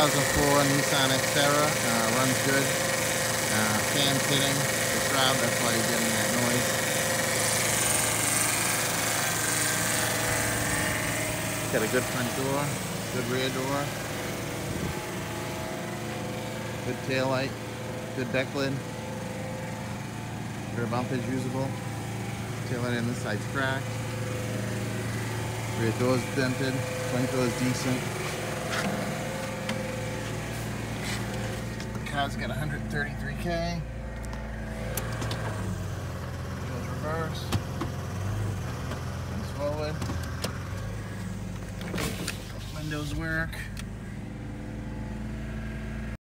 2004 Nissan Xterra, runs good. Fan sitting, the shroud, that's why you're getting that noise. Got a good front door, good rear door, good tail light, good deck lid. Rear bump is usable. Tail light on this side's cracked. Rear door's dented. Front door's decent. The car's got 133K. Goes reverse. Comes forward. Windows work.